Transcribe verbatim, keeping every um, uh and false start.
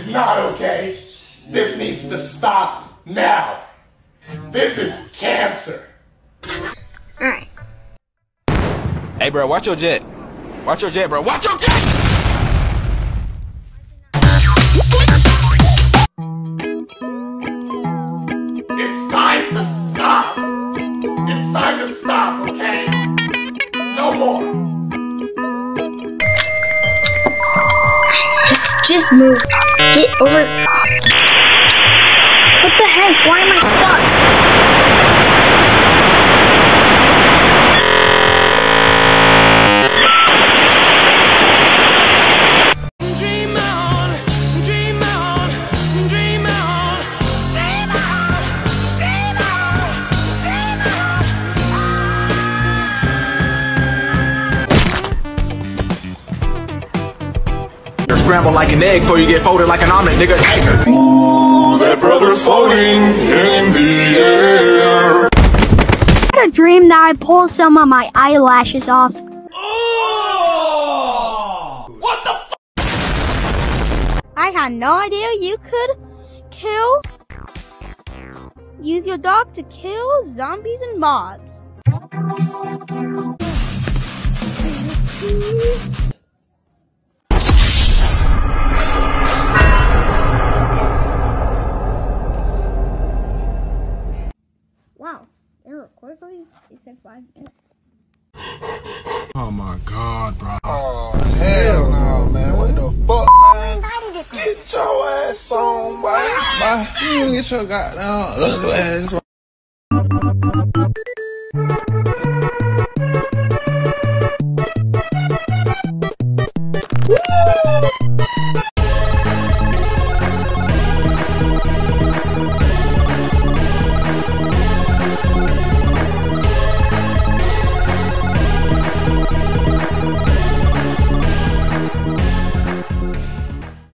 not okay. This needs to stop now. This is cancer. Alright. Hey, bro, watch your jet. Watch your jet, bro. Watch your jet! It's time to stop. It's time to stop, okay? No more. Just move. Get over. What the heck? Why am I stuck? Dream on, dream on, dream on, dream on, dream on, dream on. You're scrambled like an egg before you get folded like an omelet, nigga. Ooh, that brother's floating in the air. I had a dream that I pulled some of my eyelashes off. Oh! What the f- I had no idea you could kill. Use your dog to kill zombies and mobs. Wow, they were quickly. They said five minutes. Oh my god, bro. Oh, hell no, man. What the fuck, man? Get your ass on, boy. Bye. You get your goddamn ugly ass on.